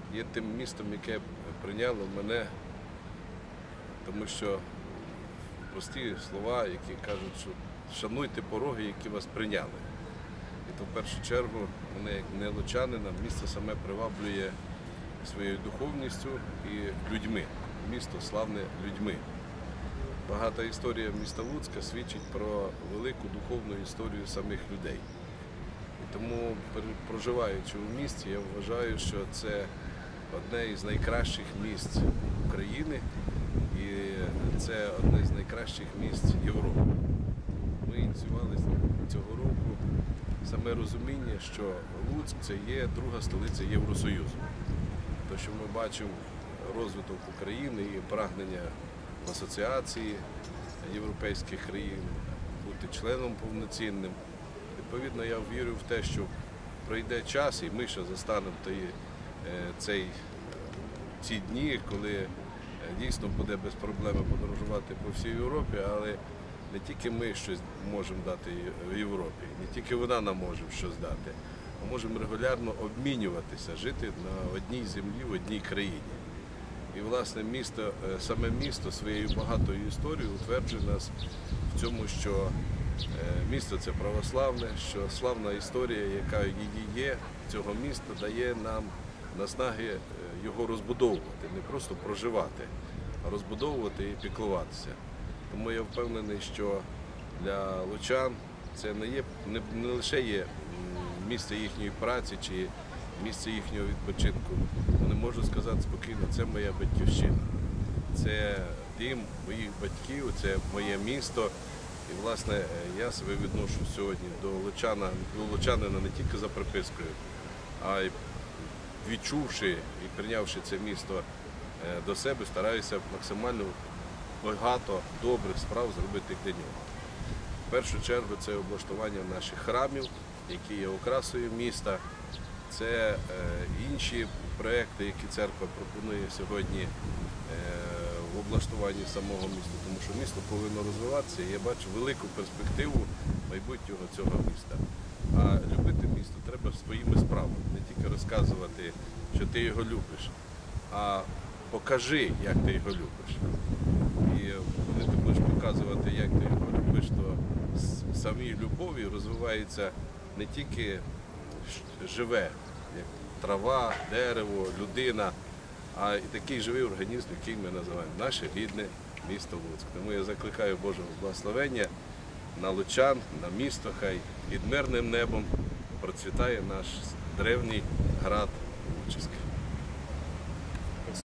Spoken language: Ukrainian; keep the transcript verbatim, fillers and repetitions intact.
є тим містом, яке прийняло мене, тому що прості слова, які кажуть, що шануйте пороги, які вас прийняли. І то в першу чергу мене, як не лучанина, місто саме приваблює своєю духовністю і людьми. Місто славне людьми. Багата історія міста Луцька свідчить про велику духовну історію самих людей. І тому, проживаючи у місті, я вважаю, що це одне із найкращих місць України і це одне з найкращих місць Європи. Ми ініціювали цього року саме розуміння, що Луцьк – це є друга столиця Євросоюзу. Те, що ми бачимо розвиток України і прагнення в асоціації європейських країн, бути членом повноцінним. Відповідно, я вірю в те, що пройде час і ми ще застанемо цей, ці дні, коли дійсно буде без проблеми подорожувати по всій Європі, але не тільки ми щось можемо дати в Європі, не тільки вона нам може щось дати, а можемо регулярно обмінюватися, жити на одній землі, в одній країні. І, власне, місто, саме місто своєю багатою історією утверджує нас в цьому, що місто – це православне, що славна історія, яка її є, цього міста, дає нам наснаги його розбудовувати, не просто проживати, а розбудовувати і піклуватися. Тому я впевнений, що для лучан це не, є, не, не лише є місце їхньої праці чи місце їхнього відпочинку. Вони можуть сказати спокійно, це моя батьківщина, це дім моїх батьків, це моє місто. І, власне, я себе відношу сьогодні до лучана, до лучанина не тільки за припискою, а й відчувши і прийнявши це місто до себе, стараюся максимально багато добрих справ зробити для нього. В першу чергу це облаштування наших храмів, які є окрасою міста. Це інші проекти, які церква пропонує сьогодні в облаштуванні самого міста, тому що місто повинно розвиватися, і я бачу велику перспективу майбутнього цього міста. А любити місто треба своїми справами, не тільки розказувати, що ти його любиш, а покажи, як ти його любиш. І коли ти будеш показувати, як ти його любиш, то в самій любові розвивається не тільки живе, як трава, дерево, людина, а і такий живий організм, який ми називаємо наше рідне місто Луцьк. Тому я закликаю Божого благословення на лучан, на місто, хай під мирним небом процвітає наш древній град Луцький.